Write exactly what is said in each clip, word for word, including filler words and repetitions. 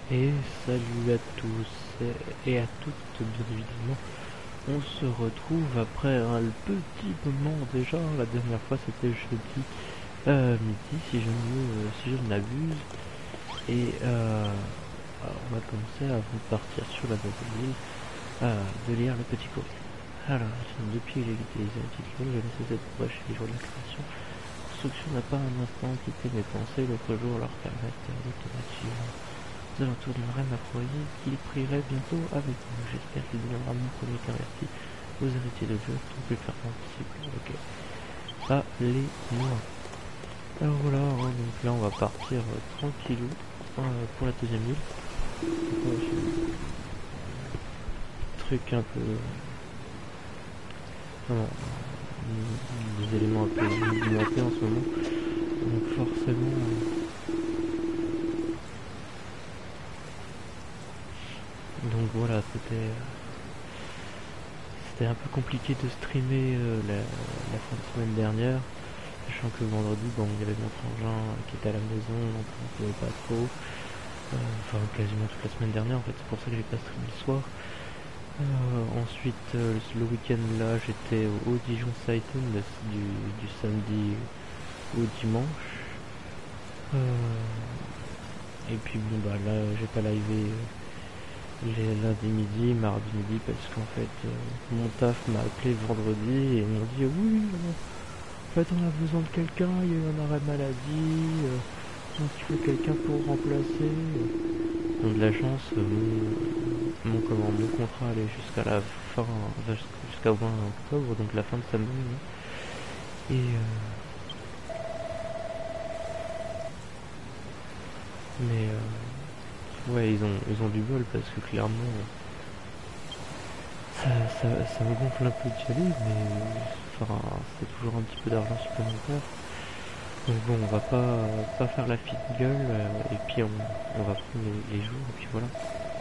Et salut à tous et à toutes, bien évidemment. On se retrouve après un petit moment déjà. La dernière fois c'était jeudi euh, midi, si je ne si je ne m'abuse. Et euh, alors, on va commencer avant de partir sur la nouvelle île euh, de lire le petit courrier. Alors, depuis que j'ai utilisé la petite ligne, j'ai laissé cette poche les jours de la création. La construction n'a pas un instant quitté mes pensées. L'autre jour, leur permettre d'automatiquement aux alentours d'une reine à croyait qu'il prierait bientôt avec nous. J'espère qu'il deviendra mon premier converti aux héritiers de Dieu, tout plus fermement possible. Ok. Allez-moi. Alors voilà, hein, donc là on va partir euh, tranquillou euh, pour la deuxième île. Euh, truc un peu... Non, des éléments un peu mouvementés en ce moment. Donc forcément... Euh, donc voilà, c'était... C'était un peu compliqué de streamer euh, la, la fin de semaine dernière, sachant que vendredi, bon, il y avait mon frangin euh, qui était à la maison, donc on ne pouvait pas trop. Euh, enfin, quasiment toute la semaine dernière, en fait, c'est pour ça que j'ai pas streamé le soir. Euh, ensuite, euh, le week-end là, j'étais au Dijon Saiten du, du samedi au dimanche. Euh, et puis bon, bah là, j'ai pas livé. Euh, les lundi midi, mardi midi, parce qu'en fait, euh, mon taf m'a appelé vendredi et ils m'ont dit oui, euh, en fait, on a besoin de quelqu'un, il y a eu un arrêt maladie, euh, donc il faut quelqu'un pour remplacer. Donc de la chance, euh, mon, mon, comment, mon contrat allait jusqu'à la fin, jusqu'à vingt octobre, donc la fin de semaine. Et euh, mais euh, ouais, ils ont, ils ont du bol parce que clairement. Ça, ça, ça me gonfle un peu d'y aller, mais enfin, c'est toujours un petit peu d'argent supplémentaire. Donc bon, on va pas, pas faire la fine gueule, euh, et puis on, on va prendre les, les jours, et puis voilà.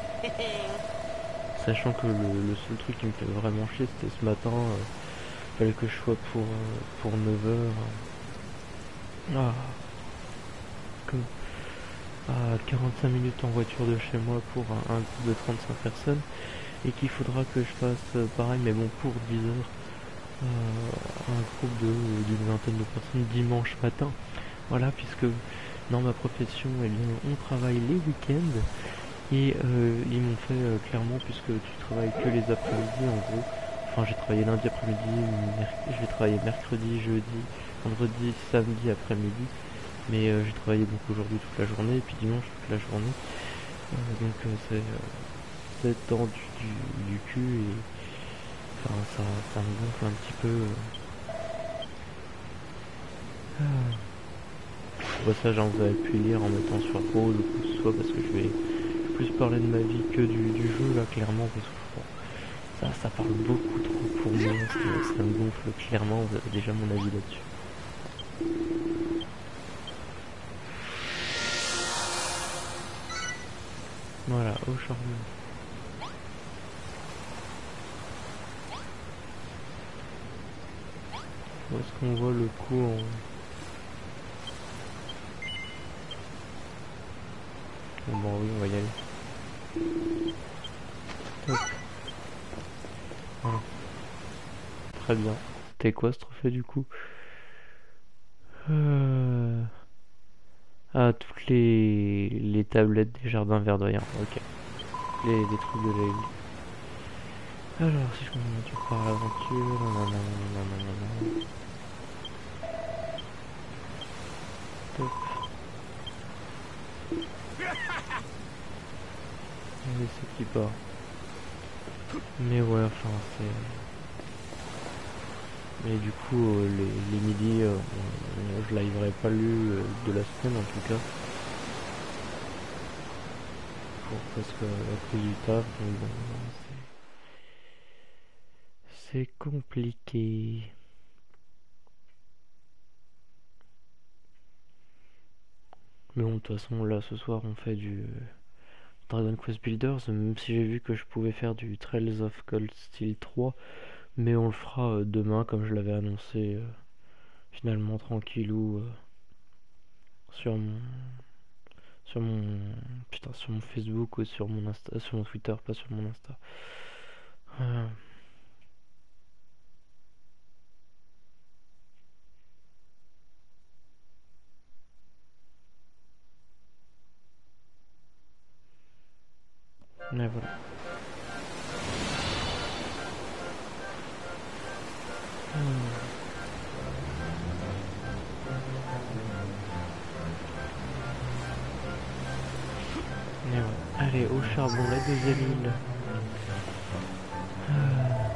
Sachant que le, le seul truc qui me fait vraiment chier, c'était ce matin, euh, fallait que je sois pour, euh, pour neuf heures. Ah, comme, à quarante-cinq minutes en voiture de chez moi pour un, un groupe de trente-cinq personnes, et qu'il faudra que je fasse euh, pareil, mais bon, pour dix heures. Euh, un groupe de d'une vingtaine de personnes dimanche matin. Voilà, puisque dans ma profession, eh bien, on travaille les week-ends et euh, ils m'ont fait euh, clairement, puisque tu travailles que les après-midi en gros. Enfin, j'ai travaillé lundi après-midi, je vais travailler mercredi, jeudi, vendredi, samedi après-midi. Mais euh, j'ai travaillé donc aujourd'hui toute la journée et puis dimanche toute la journée. Euh, donc euh, c'est euh, c'est tendu du, du cul et enfin ça, ça me gonfle un petit peu. Euh. Au passage, hein, vous avez pu lire en mettant sur pause ou quoi que ce soit parce que je vais plus parler de ma vie que du, du jeu là clairement parce que bon, ça, ça parle beaucoup trop pour moi, ça, ça me gonfle clairement, vous avez déjà mon avis là-dessus. Voilà, au charbon. Où est-ce qu'on voit le coup en... Bon, bon oui, on va y aller. Top. Voilà. Très bien. C'était quoi ce trophée du coup? euh... Ah, toutes les... les tablettes des jardins verdoyants, ok. Les, les trucs de la... Alors, si je continue par l'aventure, nanana, nanana, nanana. Top. Et c'est qui part. Mais ouais, enfin, c'est... Mais du coup, euh, les, les midis, euh, on- je liverai pas lu euh, de la semaine en tout cas. Pour, parce que à cause du taf, donc bon, c'est... C'est compliqué. Mais bon, de toute façon, là, ce soir, on fait du... euh, Dragon Quest Builders, même si j'ai vu que je pouvais faire du Trails of Cold Steel trois, mais on le fera euh, demain, comme je l'avais annoncé, euh, finalement tranquillou, euh, sur mon Sur mon... Putain, sur mon Facebook ou sur mon Insta, sur mon Twitter, pas sur mon Insta. Euh... Mais voilà. Hmm. Mais ouais. Allez, au charbon, la deuxième île. Ah.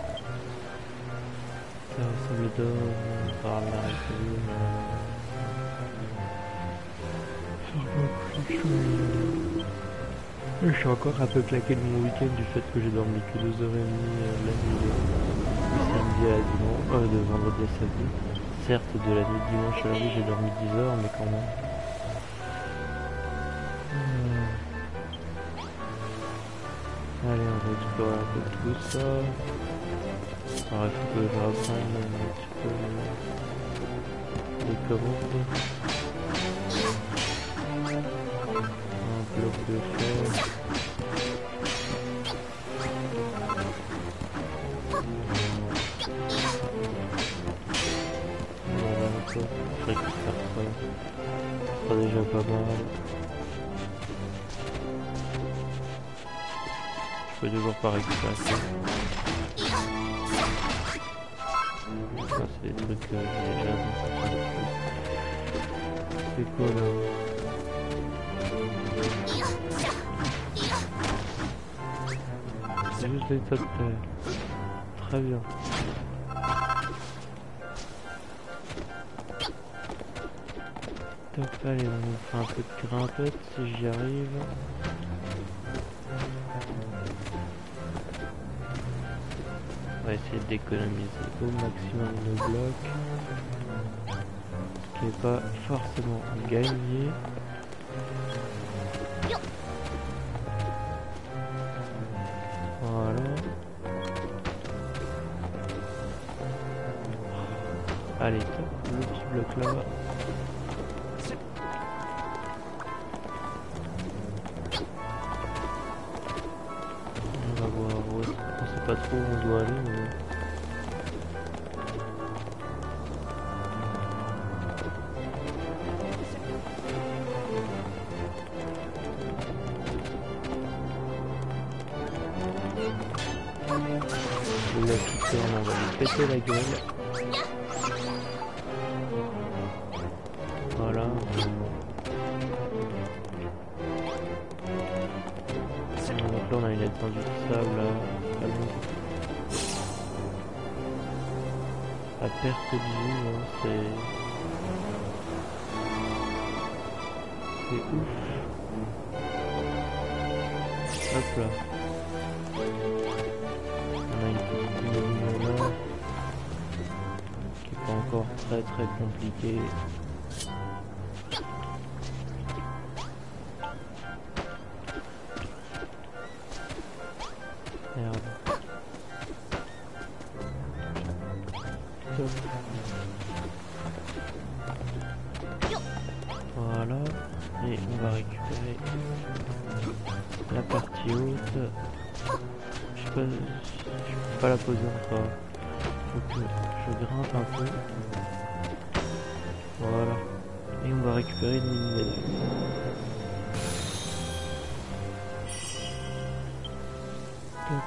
Ça, ça me donne par là et tout. Mais... Je suis encore un peu claqué de mon week-end du fait que j'ai dormi que deux heures trente euh, la nuit de samedi à dimanche, euh, de vendredi à samedi. Certes, de la nuit de dimanche à la nuit, j'ai dormi dix heures, mais quand même. Hmm. Allez, on va explorer un peu tout ça. Alors, il faut que je reprenne un petit peu les commandes. Un bloc de fer. Je récupère ça. Ce sera déjà pas mal. Je peux toujours pas récupérer ça. Ça c'est des trucs que j'ai déjà dans cette c'est quoi là? C'est juste des tas de terre. Très bien. Top, allez, on fait un peu de grimpette si j'y arrive. On va essayer d'économiser au maximum nos blocs. Ce qui n'est pas forcément gagné. Voilà. Allez, top, le petit bloc là. Pas trop où on doit aller, mais... Le lapideur, on va lui péter la gueule. Voilà. Donc là on a une étendue de sable là. À perte de vue, hein, c'est... C'est ouf. Hop là. On a une petite ligne là. Qui est pas encore très très compliquée. Merde. Voilà, et on va récupérer la partie haute. Je sais pas, je peux pas la poser encore. Faut que je grimpe un peu. Voilà, et on va récupérer une mini médaille. Top.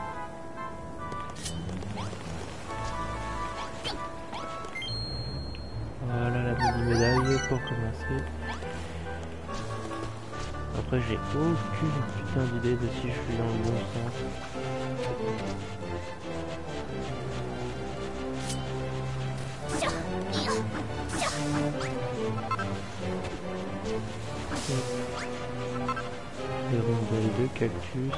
Voilà la mini médaille pour commencer. Après j'ai aucune putain d'idée de si je suis dans le bon sens. Des rondelles de cactus.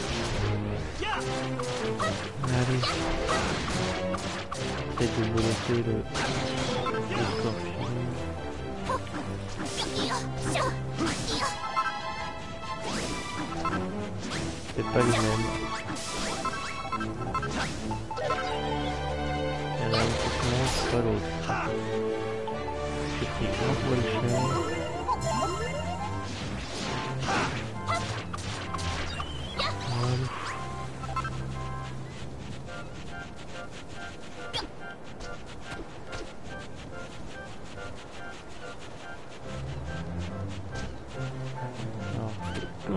Allez. Peut-être de bloquer le, le scorpion. C'est pas les mêmes. Il y en a un qui commence, pas l'autre. J'ai pris un poil cher.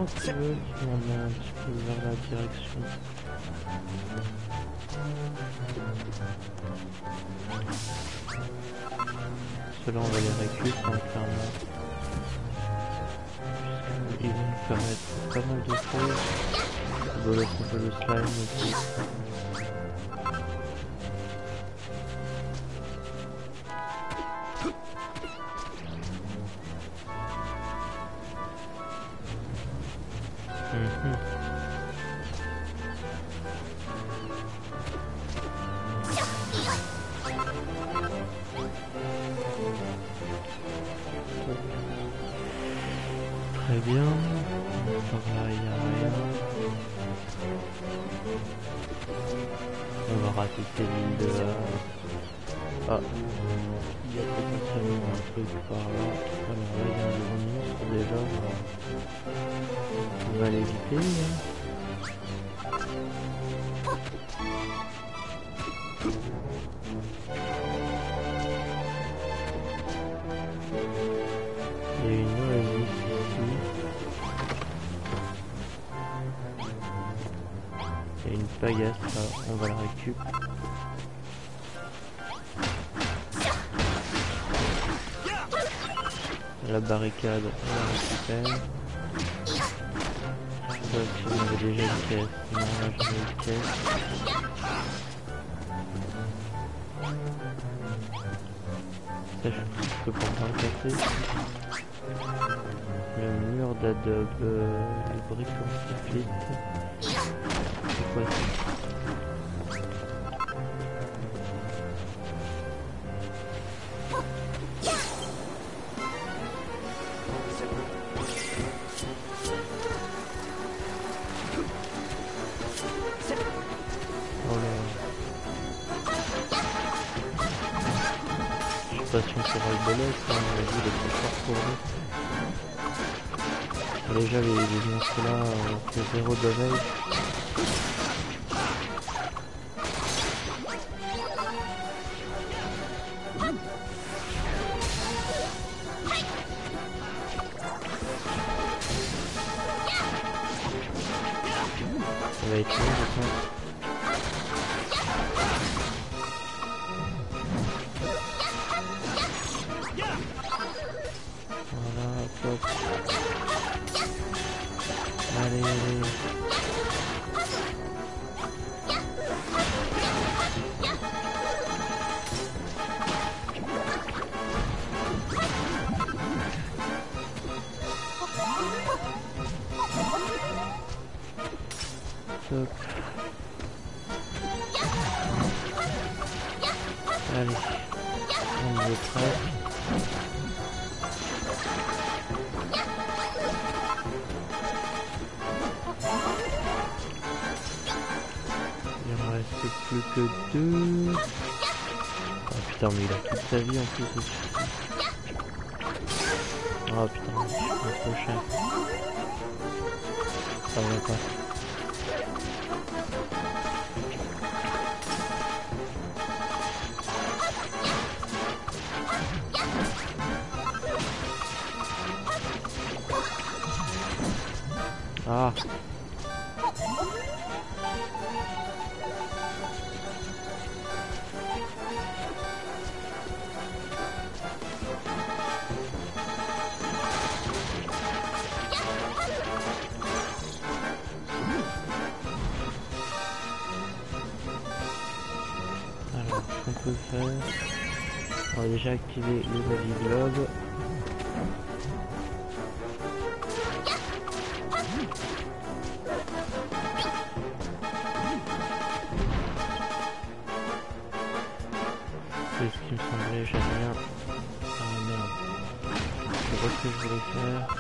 tu veux, tu m'emmènes un petit peu vers la direction. Ceux-là on va les récupérer, hein, clairement. Ils vont nous permettre pas mal de choses. Je vais laisser un peu le slime aussi. Mm-hmm. Très bien. Par là, il n'y a rien. On va rater l'île de là. Ah, il y a potentiellement un truc par là. Alors là, il y a un gros monstre déjà. On va l'éviter. Hein. Il y a une oasis ici. Il y a une pagasse là, on va la récupérer. La barricade, on la récupère. Ça, si on avait déjà une caisse. Non, là j'en ai une caisse. Ça, je peux pas le casser. Le mur d'adobe, euh, les briques en split. C'est quoi ça? Si on pourra le bonnet, on a vu les très forts pour nous. Déjà les, les monstres là ont fait zéro damage. Ça va être long je pense. Allez, allez. Top. Allez. On est prêt. Plus que deux. Oh putain, mais il a toute sa vie en plus dessus. Oh putain, je suis trop cher. Ça va pas. Ah. On peut faire. On va déjà activer le Navi Globe. C'est ce qui me semblait, j'ai rien. Ah merde. C'est pas ce que je voulais faire.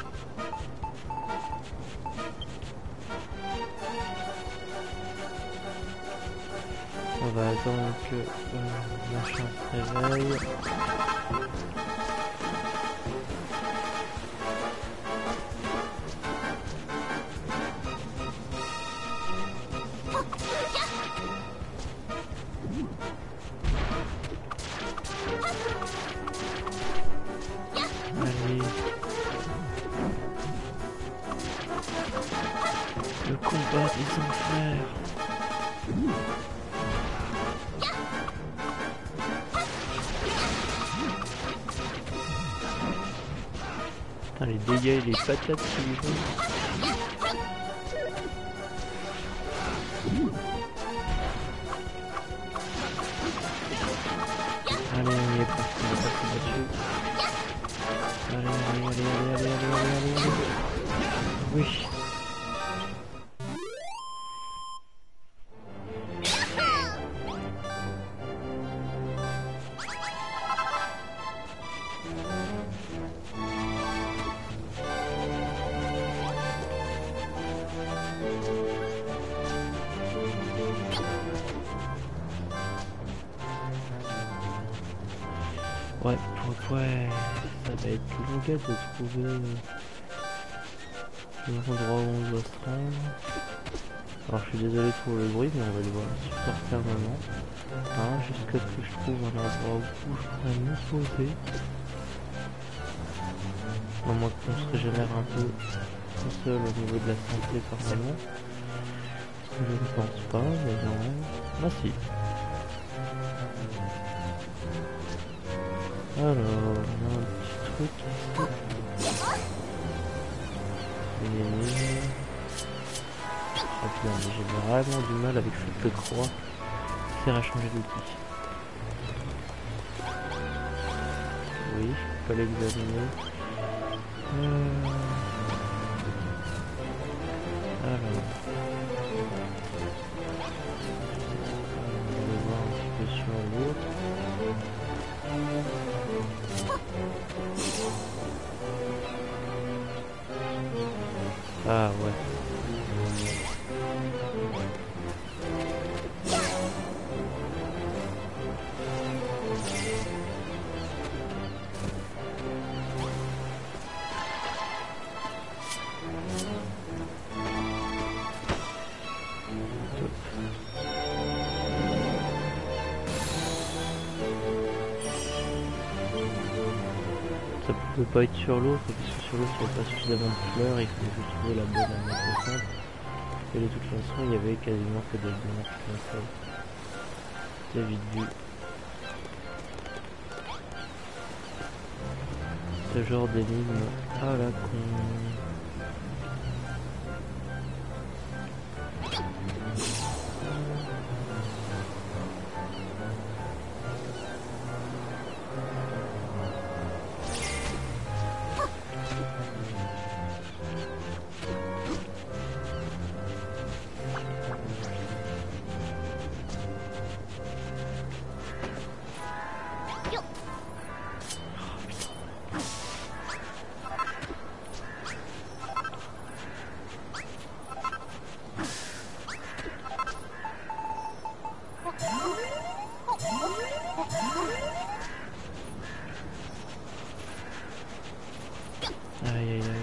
On va attendre que le machin se réveille. Allez. putain, frère. Putain, les dégâts et les patates qui lui font. Allez, on y est presque, on est presque là-dessus. Allez, allez, allez, allez, allez, allez, allez, allez, allez. Oui. Ouais, pour, ouais, ça va être long de trouver euh, l'endroit où on doit se rendre. Alors je suis désolé pour le bruit, mais on va devoir supporter un moment. Hein, jusqu'à ce que je trouve un endroit où je pourrais me poser. Au moins qu'on se régénère un peu tout seul au niveau de la santé par moment. Je ne pense pas, mais non. Ah si. Alors, on a un petit truc ici. Et... Ah putain, mais j'ai vraiment du mal avec cette croix. C'est à changer d'outil. Oui, je peux pas l'examiner. Euh... Alors... On va voir un petit peu sur l'autre. Ah ouais. Ça peut pas être sur l'autre, parce que sur l'autre il n'y a pas suffisamment de fleurs, il faut juste trouver la bonne à mettre au centre. Et de toute façon il y avait quasiment que des blancs comme ça. C'est vite vu. Ce genre d'énigme à la con. Aïe aïe aïe.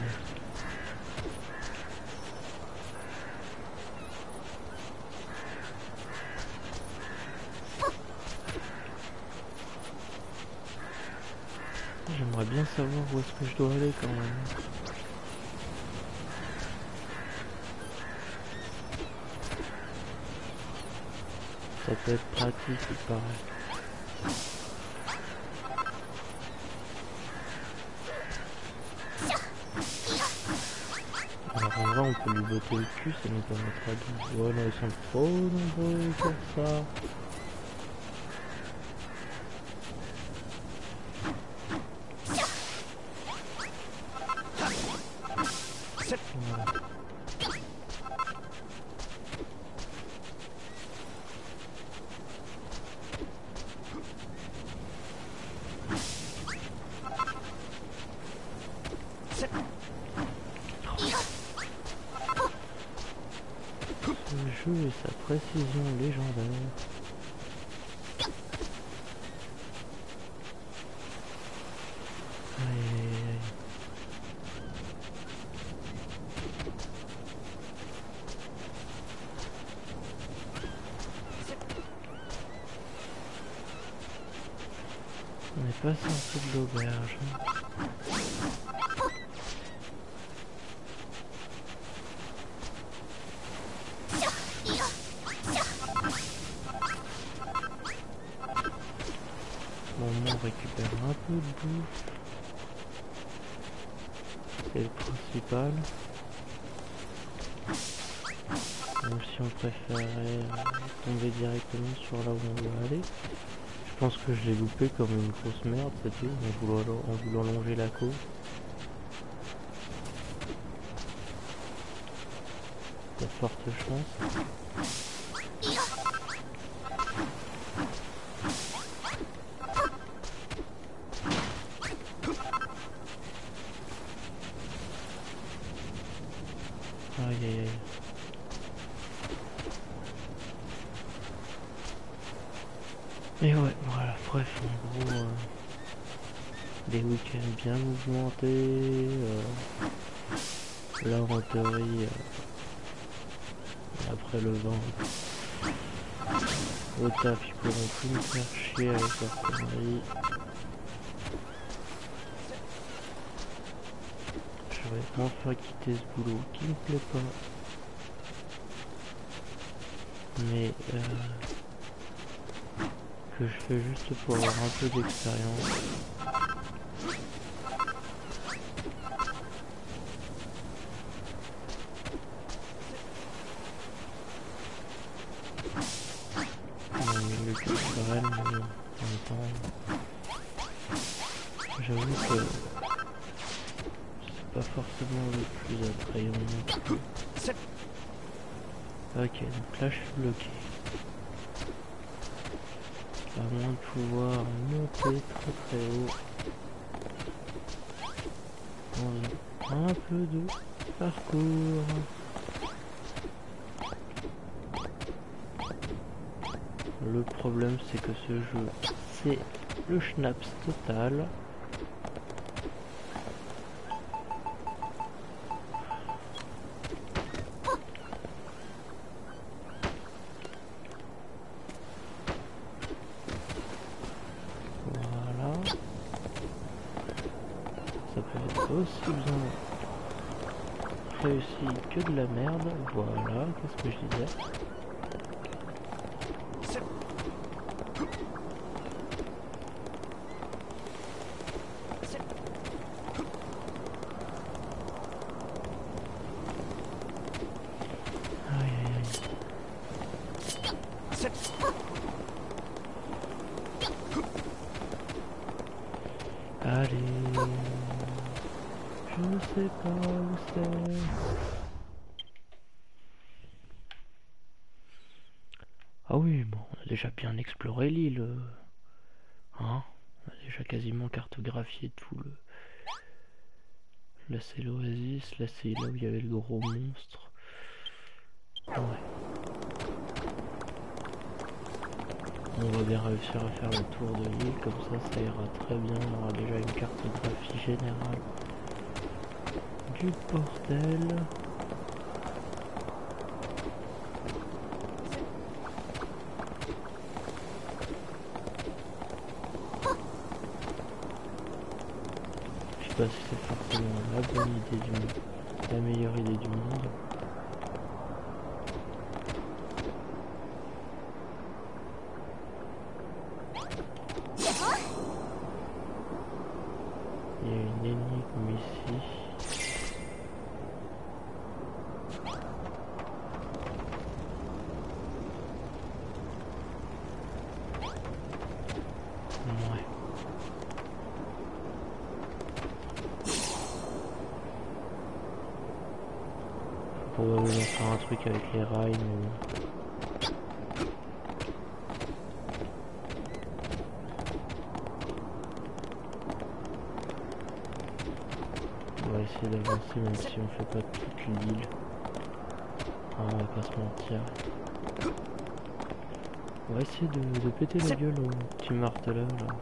J'aimerais bien savoir où est-ce que je dois aller quand même. Ça peut être pratique, il paraît. Alors en vrai on peut lui botter le cul, ça nous permettra de... Ouais non, ils sont trop nombreux pour ça. Voilà. Ce jeu et sa précision légendaire. Aïe aïe aïe. On est passé en dessous de l'auberge. moment on récupère un peu de bouffe. C'est le principal. Même si on préférait tomber directement sur là où on doit aller. Je pense que je l'ai loupé comme une grosse merde, c'est tout, en voulant, en voulant longer la côte. Il y a de fortes chances. Aïe aïe aïe. Et ouais, voilà, bref, en gros, euh, des week-ends bien mouvementés. Euh, là, en théorie, euh, après le vent, au taf, ils pourront plus me faire chier avec leur connerie. Je vais enfin quitter ce boulot qui me plaît pas. Mais euh, que je fais juste pour avoir un peu d'expérience. Dans le milieu culturel, mais en même temps, j'avoue que c'est pas forcément le plus attrayant non plus. Ok, donc là je suis bloqué. À moins de pouvoir monter très très haut. Dans un peu de parcours. Le problème c'est que ce jeu c'est le schnaps total. Voilà. Ça peut être aussi bien réussi que de la merde. Voilà, qu'est-ce que je disais? Allez, je ne sais pas où c'est. Ah oui, bon, on a déjà bien exploré l'île. Hein? On a déjà quasiment cartographié tout le... Là c'est l'oasis, là c'est là où il y avait le gros monstre. Ouais. On va bien réussir à faire le tour de l'île, comme ça ça ira très bien, on aura déjà une cartographie générale du bordel. Je sais pas si c'est forcément la bonne idée du monde, la meilleure idée du monde. Il y a une énigme ici. Ouais. Faut probablement faire un truc avec les rails, mais... On va essayer d'avancer même si on fait pas toute l'île. Ah, on va pas se mentir. On va essayer de, de péter la gueule au petit marteleur là.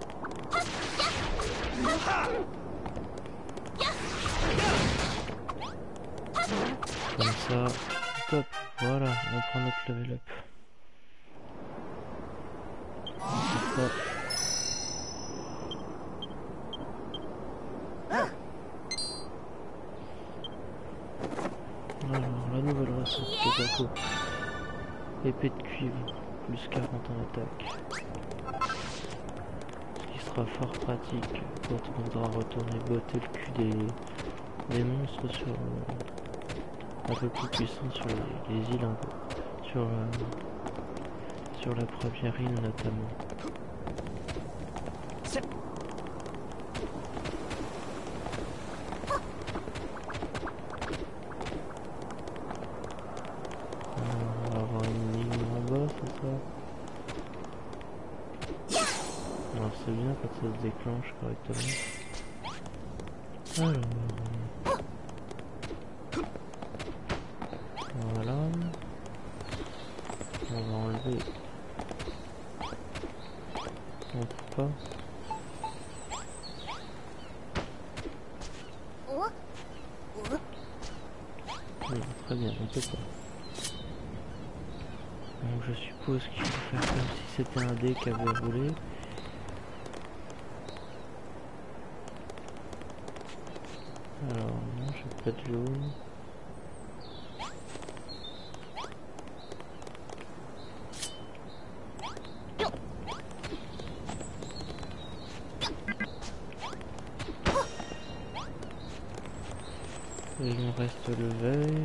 Comme ça, top, voilà, on prend notre level up. Comme ça. Alors, la nouvelle recette Ketako. Épée de cuivre, plus quarante en attaque. Ce qui sera fort pratique quand on voudra retourner botter le cul des, des monstres sur euh, un peu plus puissants sur les, les îles, hein, sur, euh, sur la première île notamment. On va avoir une ligne en bas, c'est ça? Alors c'est bien quand ça se déclenche correctement. Alors... Voilà. On va enlever... On peut pas. Oui, très bien, on peut pas. Donc je suppose qu'il faut faire comme si c'était un dé qui avait roulé. Alors non, j'ai pas de jaune. Et il me reste le vert.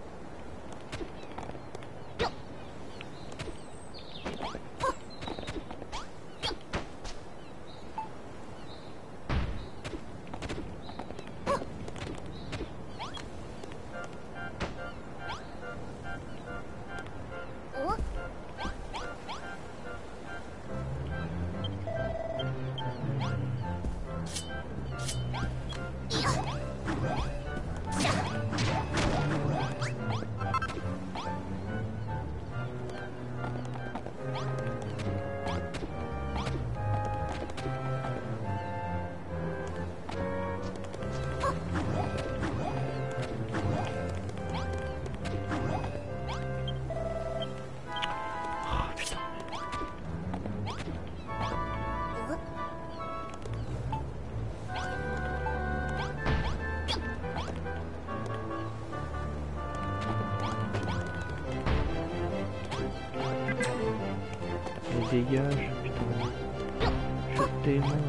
Dégage, putain. Je t'ai mort.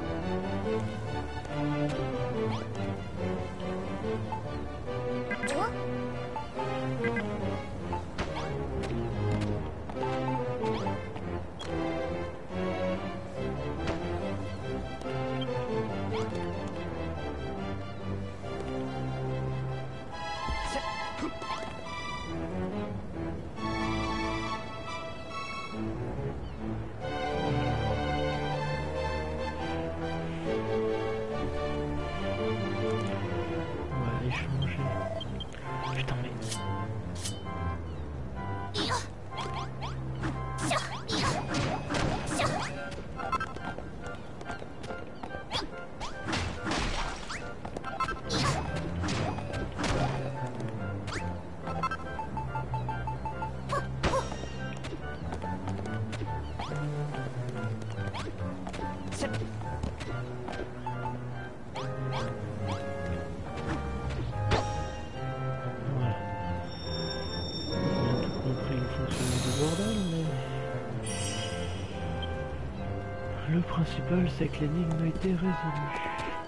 Le principal, c'est que l'énigme a été résolue.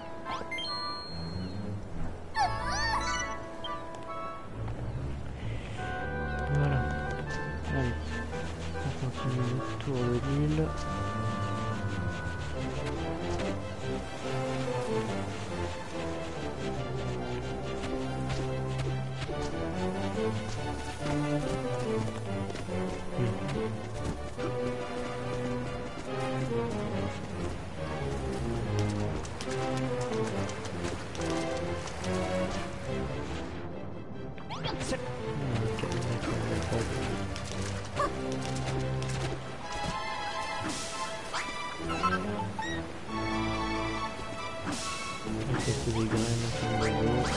Voilà. Allez, on continue le tour de l'île. C'est des graines comme les autres.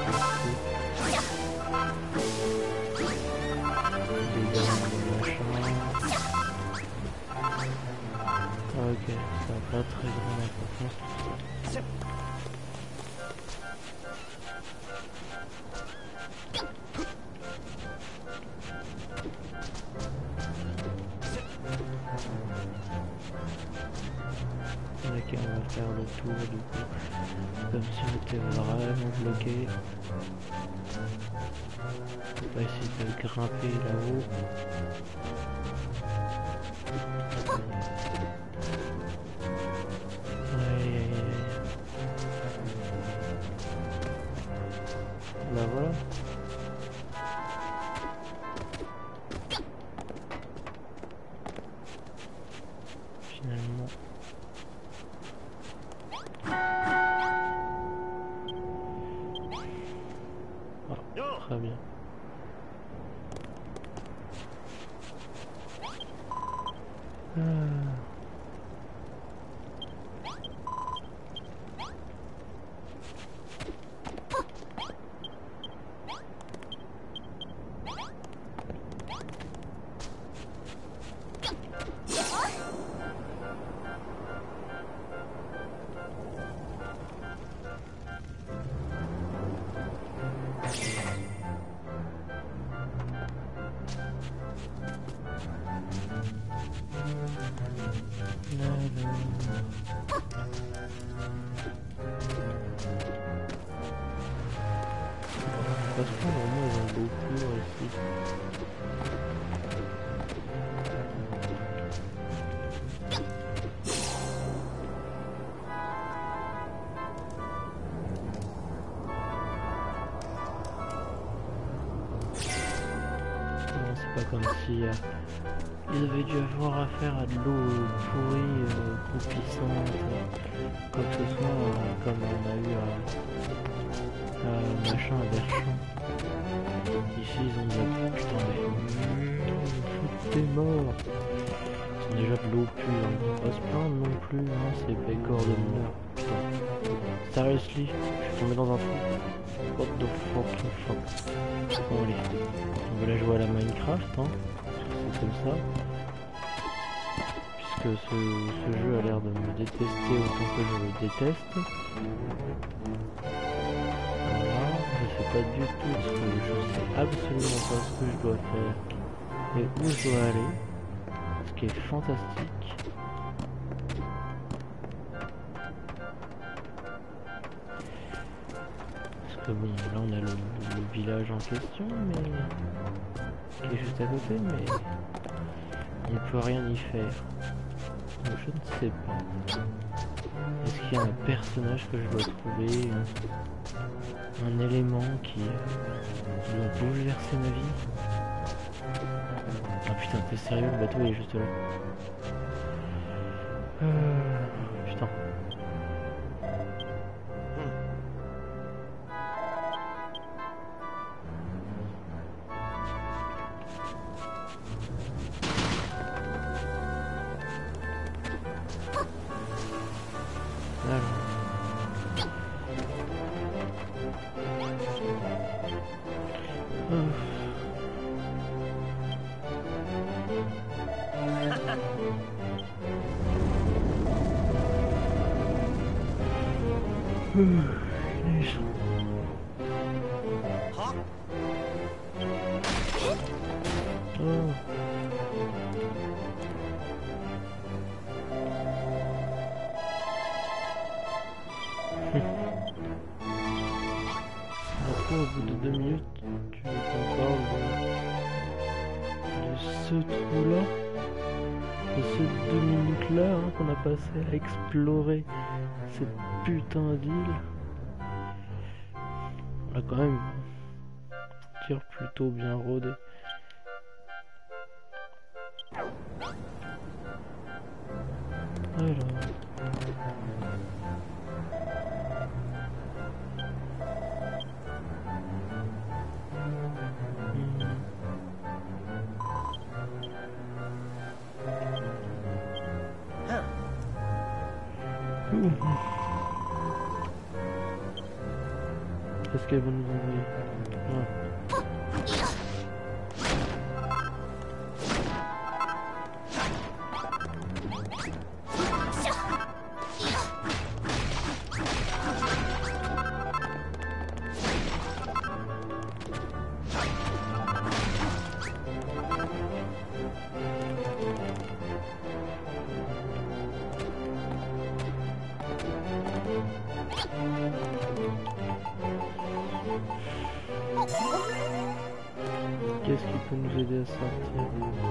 Des graines de machin. Ok, ça n'a pas très grande importance tout ça. Ok, on va faire le tour du coup. Comme si on était vraiment bloqué. On va essayer de grimper là-haut. Aïe aïe aïe. Bah voilà. Finalement. Ah, très bien. Ah. Parce que vraiment ils ont beaucoup ici. Non, c'est pas comme si euh, ils avaient dû avoir affaire à de l'eau pourrie, euh, croupissante, euh, quoi que ce soit, euh, comme on a eu à, à machin à Verchamp. Ici ils ont de la... Putain mais... T'es mort. Ils ont déjà de l'eau pure, ils vont pas se plaindre non plus, hein, c'est Pégor de mineur. Putain. Seriously, je suis tombé dans un trou. What the fucking fuck. Bon allez, on va la jouer à la Minecraft, hein. C'est comme ça. Puisque ce, ce jeu a l'air de me détester autant que je le déteste. Pas du tout ce que je sais absolument pas ce que je dois faire et où je dois aller, ce qui est fantastique. Parce que bon, là on a le, le village en question, mais qui est juste à côté, mais on ne peut rien y faire. Donc je ne sais pas. Est-ce qu'il y a un personnage que je dois trouver, un, un élément qui, qui doit bouleverser ma vie? Ah putain, t'es sérieux, le bateau il est juste là. Euh, putain. Alors. Oh. Après, au bout de deux minutes, tu veux qu'on parle de, de ce trou-là, de ces deux minutes-là hein, qu'on a passé à explorer cette putain d'île. On a quand même un tir plutôt bien rodé. Alors. Hmm. Qu'est-ce qu'elle va nous envoyer? Ah. qu'est-ce qui peut nous aider à sortir?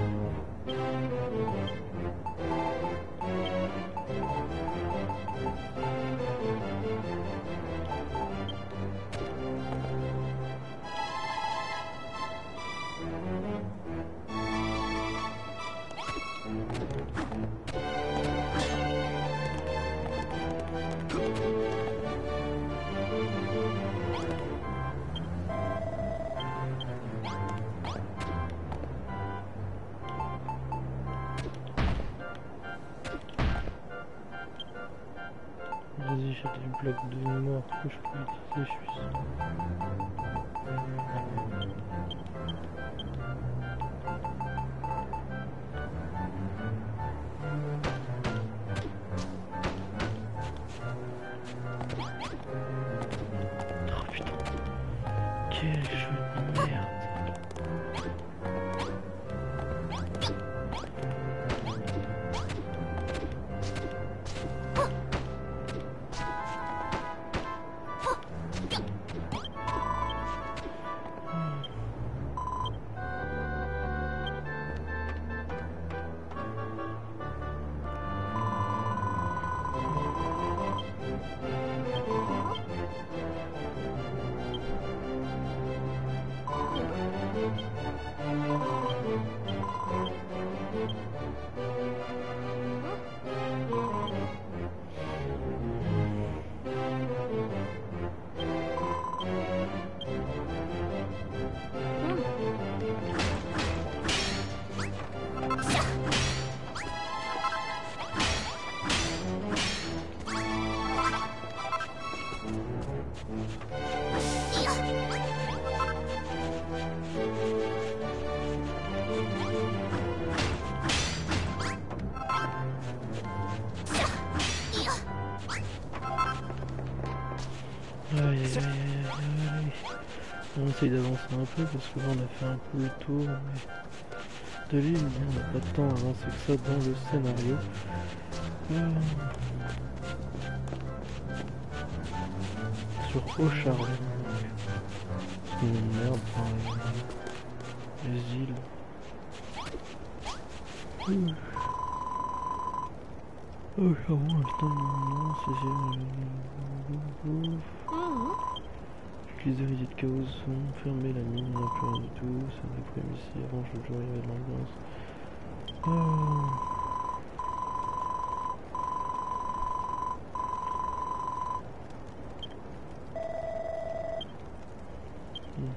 Vas-y, j'ai des blocs de mort que je peux utiliser, je suis sûr. Oh putain, quel jeu de merde. Aïe aïe aïe aïe aïe. On essaye d'avancer un peu parce que là on a fait un peu le tour mais... de l'île, mais on n'a pas de temps à avancer que ça dans le scénario. Euh... Sur Eau Charlie. C'est une merde, enfin, les... les îles. Ouh. Oh, charmant, le temps de moment, c'est... Les héritiers de chaos sont fermés, la mine, il n'y a plus rien du tout, ça déprime ici, avant je jour, il y avait de l'ambiance. Oh. Hmm.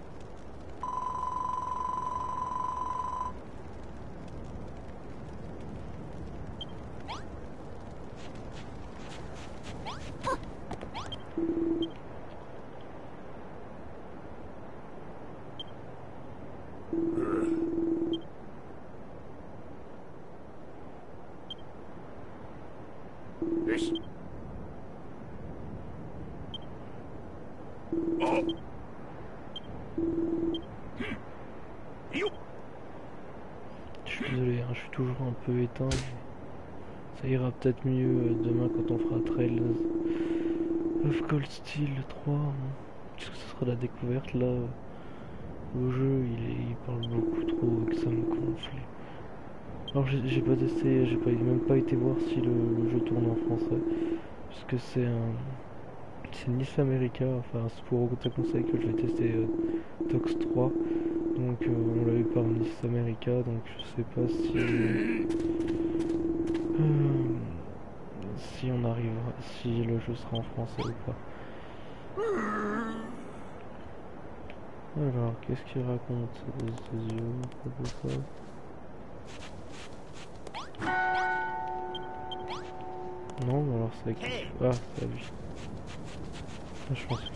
Je suis désolé, hein, je suis toujours un peu éteint. Ça ira peut-être mieux demain quand on fera Trails of Cold Steel trois. Hein, parce que ce sera la découverte là. Le jeu il, est, il parle beaucoup trop et que ça me gonfle. Alors j'ai pas testé, j'ai pas, même pas été voir si le, le jeu tourne en français. Parce que c'est un... c'est Nice America, enfin c'est pour ta conseil que je vais tester euh, Tox trois. Donc euh, on l'a eu par Nice America, donc je sais pas si... Euh, si on arrivera, si le jeu sera en français ou pas. Alors, qu'est-ce qu'il raconte des yeux, non, mais alors c'est avec... Ah, c'est lui. Ah, je pense que...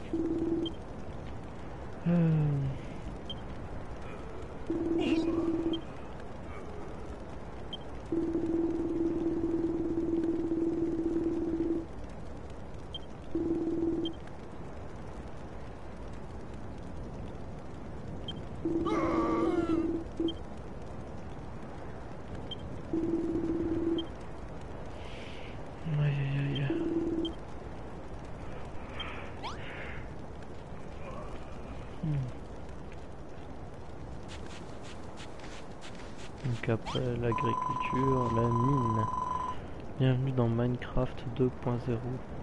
Euh... Aïe aïe aïe. Hmm. Donc après l'agriculture, la mine. Bienvenue dans Minecraft deux point zéro.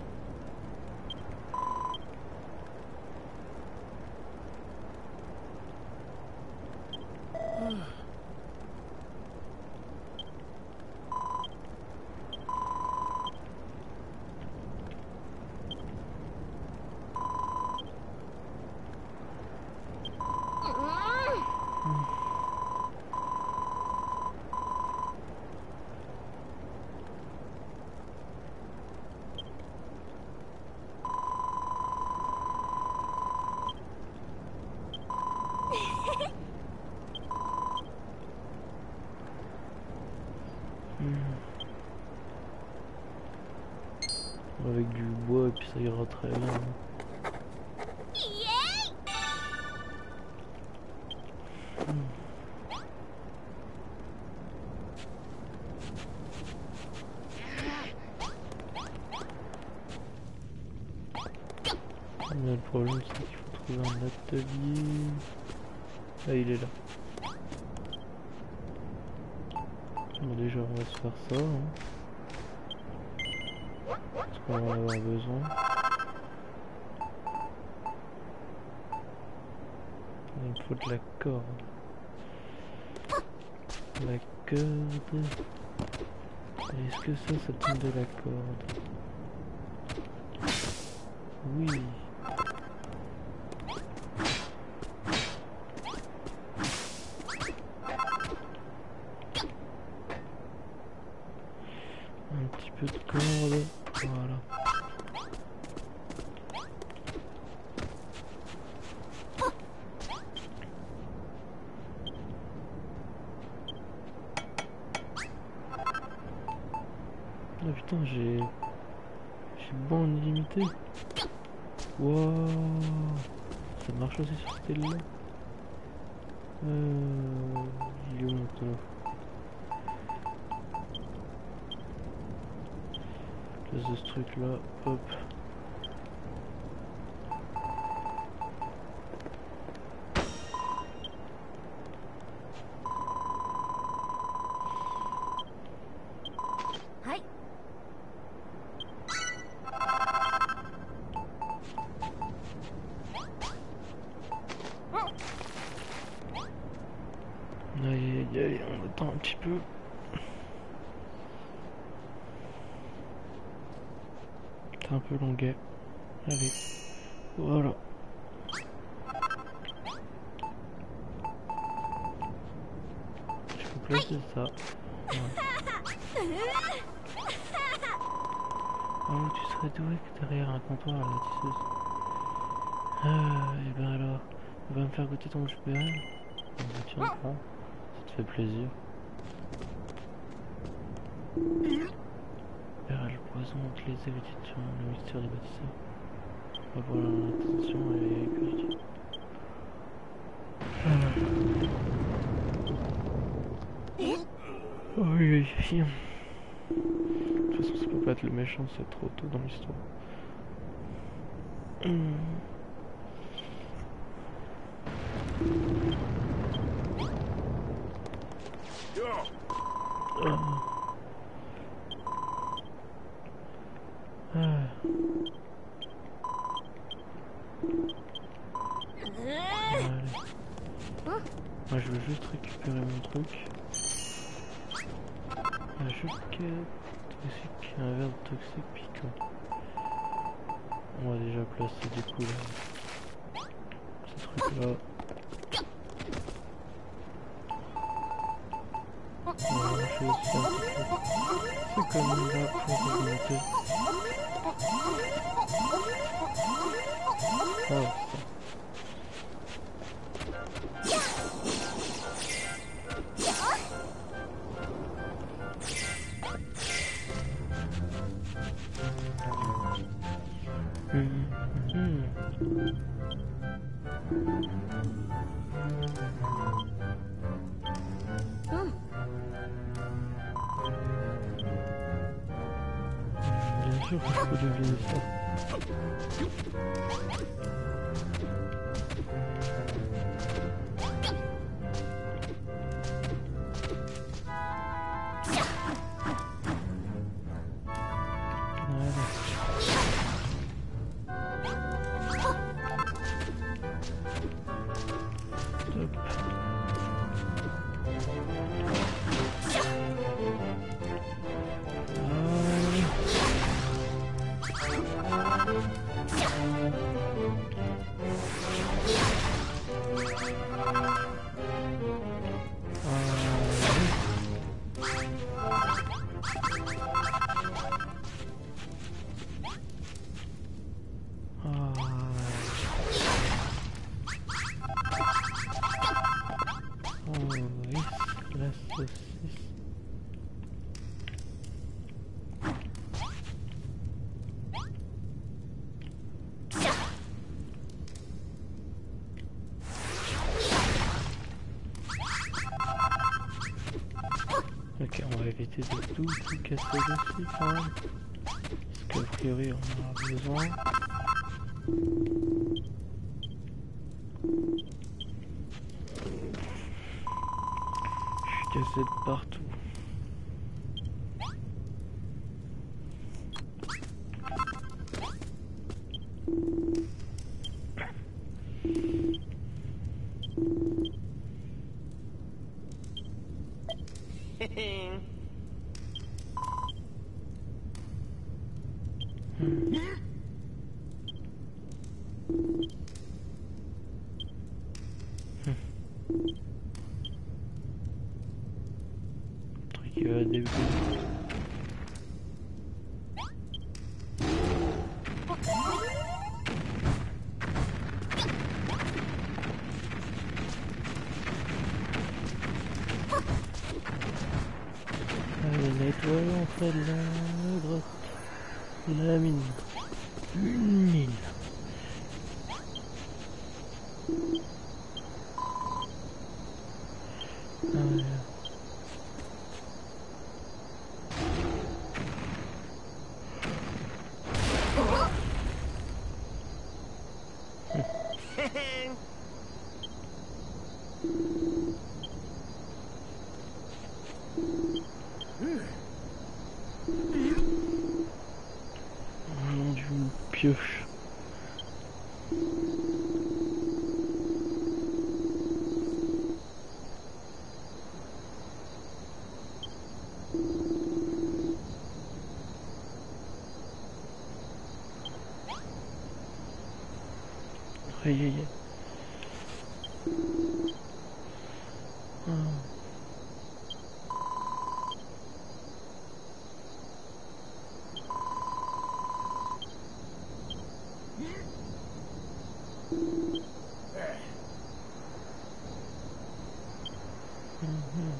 Avec du bois et puis ça ira très bien. Hmm. Mais le problème c'est qu'il faut trouver un atelier. Ah, il est là. Bon, déjà on va se faire ça. Hein. Parce qu'on va en avoir besoin. Il me faut de la corde. La corde. Est-ce que ça, ça tient de la corde? Oui. Un petit peu de corde. Voilà. Ah putain, j'ai... J'ai bon en illimité. Wow. Ça marche aussi sur cette île là. Euh... Il est où mon tonneau? Place de ce truc là, hop. Aïe aïe aïe, on attend un petit peu. C'est un peu longuet. Allez, voilà. Je peux placer ça. Ouais. Oh, tu serais doué que derrière un comptoir à la tisseuse. Ah, et ben alors, on va me faire goûter ton jus de berry. Tiens, prends. Ça te fait plaisir. Verra le poison entre les héritiers sur le mixture des bâtisseurs. On va voir l'attention et l'équité. Oh oui, oui, oui. De toute façon, ça peut pas être le méchant, c'est trop tôt dans l'histoire. Mmh. Ah. Ah. Allez. Moi je veux juste récupérer mon truc. Un jeu de toxique, un verre de toxique piquant. On va déjà placer du coup là. Ce truc là. Voilà, je vais aussi un petit peu. C'est comme là pour remonter. Oh, ça. Mmh. Mmh. Bien sûr que je peux deviner ça. éviter de tout, tout casser dessus quand même. Parce qu'a priori on en aura besoin. Je suis cassé de partout. Truc qui va débuter. Allez, nettoyons celle-là, la grotte, la mine, une mine. Voilà. Mon Dieu, une pioche. Aïe aïe aïe. Ah. Mhm.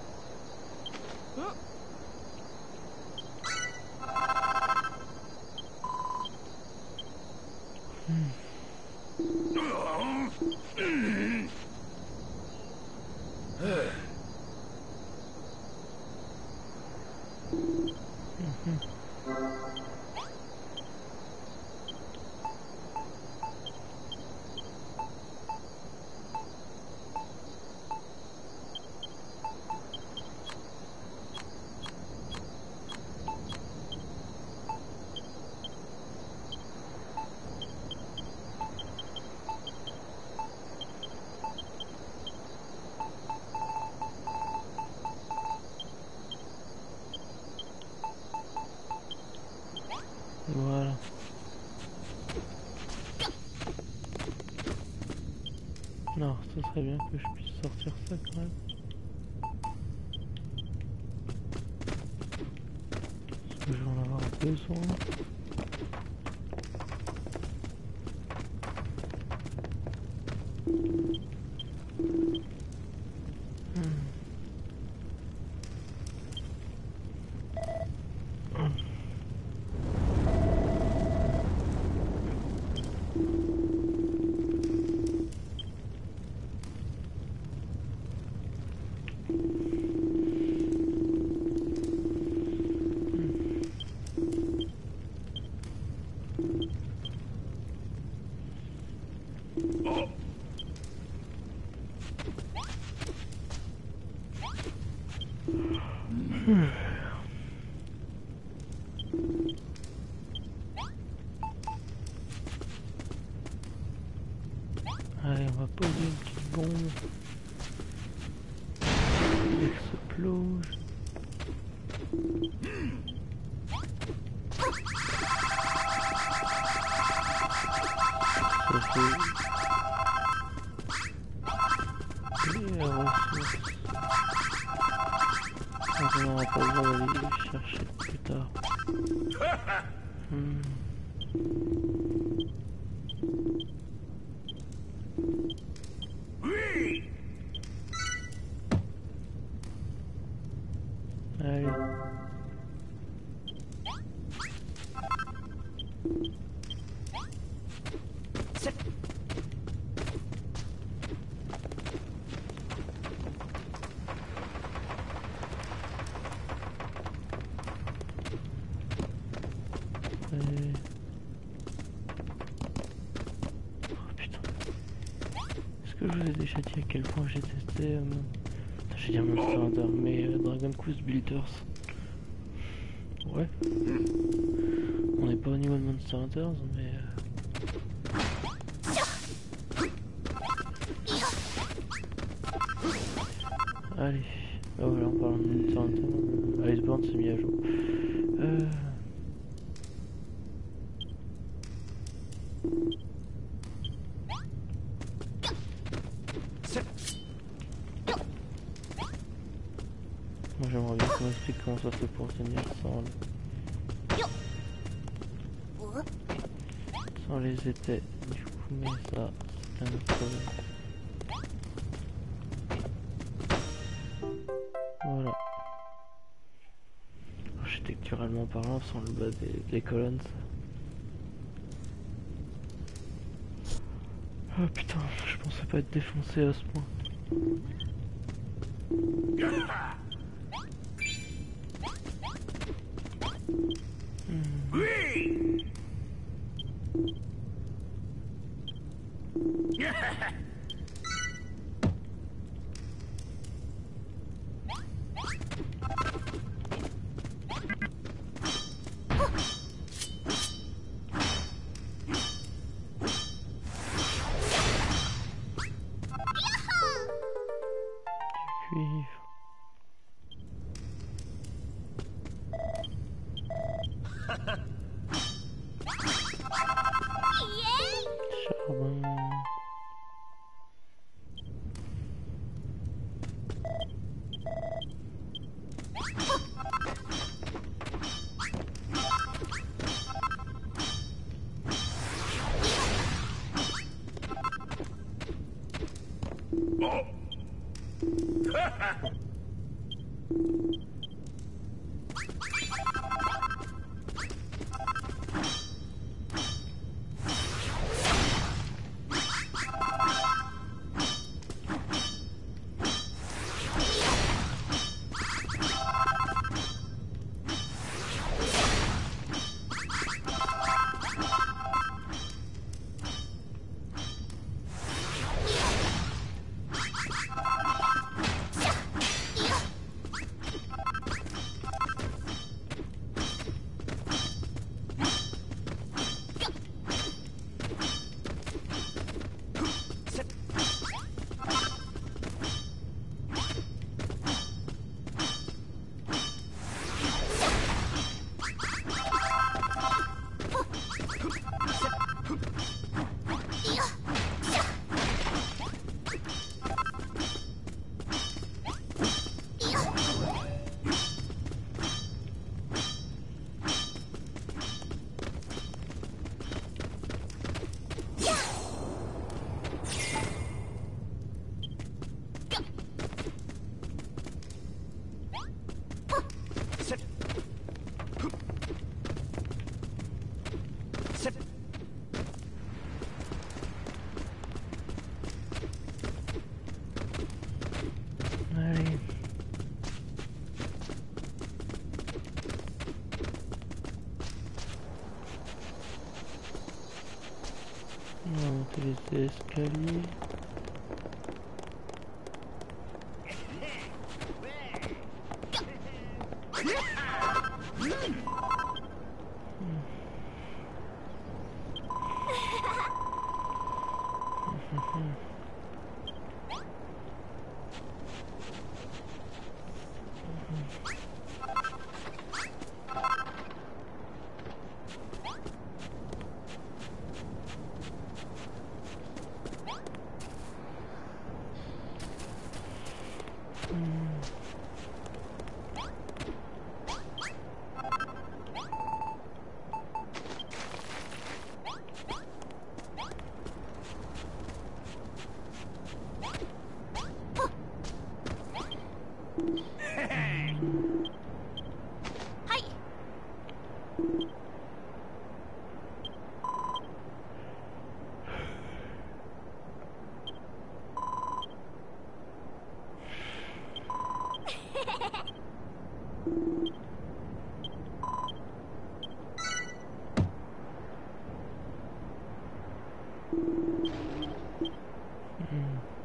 Voilà. Non, ce serait bien que je puisse sortir ça quand même. Parce que je vais en avoir besoin. Allez, on va poser une petite bombe. Explose. Ça fait... Et ressources. On n'aura pas besoin d'aller les chercher plus tard. Hmm. Allez. que je vous ai déjà dit à quel point j'ai testé... Euh, je vais dire Monster Hunter, mais euh, Dragon Quest Builders. Ouais. On n'est pas au niveau de Monster Hunters, mais... Euh... Allez. Ah voilà, en parlant de Monster Hunter, euh, Iceborne s'est mis à jour. Euh... Moi j'aimerais bien qu'on m'explique comment ça fait pour tenir sans, sans les étais. Du coup, mais ça, c'est un autre problème. Voilà. Architecturalement parlant, sans le bas des, des colonnes, ça. Oh putain, je pensais pas être défoncé à ce point. Charbon. Allez. On va monter les escaliers. Hmm.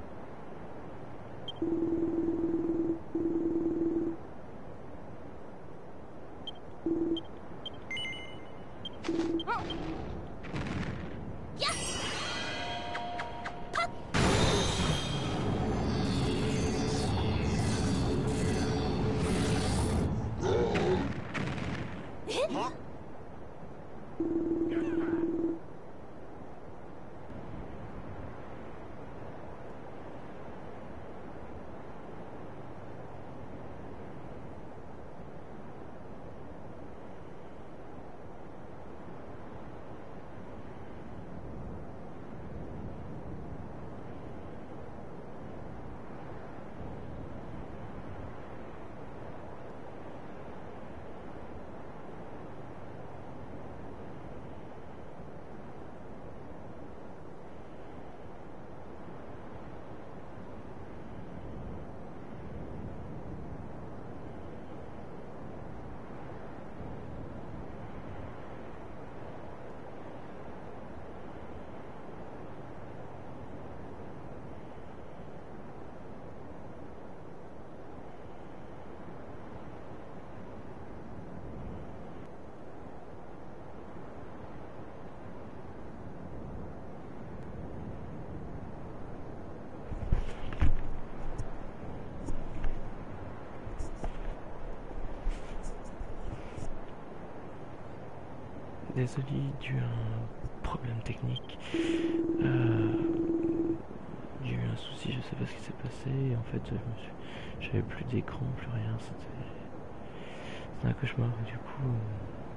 désolé, dû à un problème technique. Euh, j'ai eu un souci, je sais pas ce qui s'est passé. Et en fait, je me suis... j'avais plus d'écran, plus rien. C'était un cauchemar. Et du coup, euh...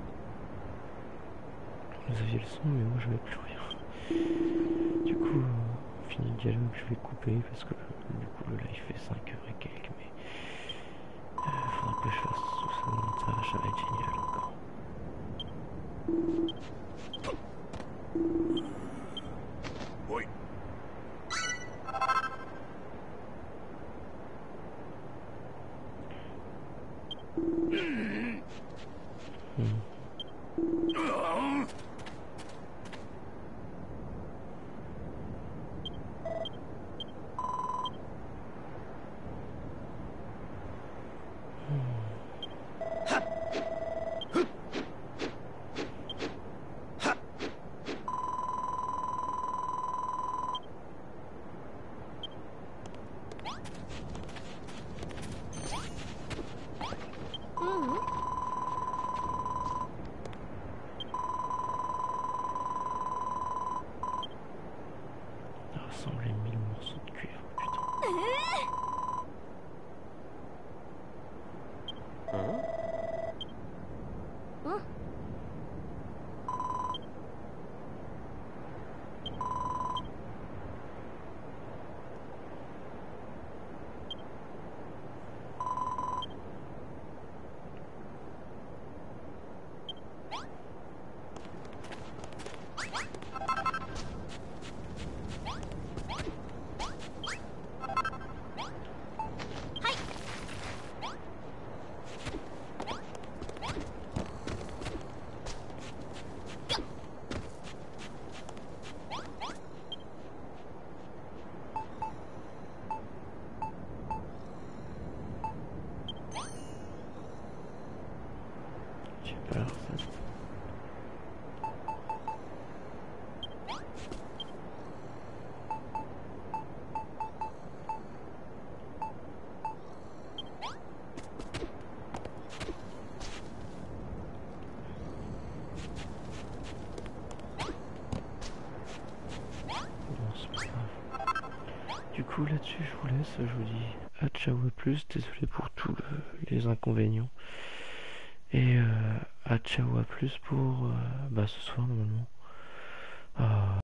vous aviez le son, mais moi j'avais plus rien. Du coup, euh, on finit le dialogue, je vais couper parce que du coup le live fait cinq heures et quelques. Mais euh, faudra que je fasse tout ça au montage, ça va être génial encore. Oui. Hmm. Rassembler mille morceaux de cuivre, putain. Hein? J'ai peur, ça. Bon, c'est pas grave. Du coup, là-dessus, je vous laisse. Je vous dis à ciao à plus. Désolé pour tous le- les inconvénients. Et euh, à ciao à plus pour euh, bah, ce soir, normalement. Euh,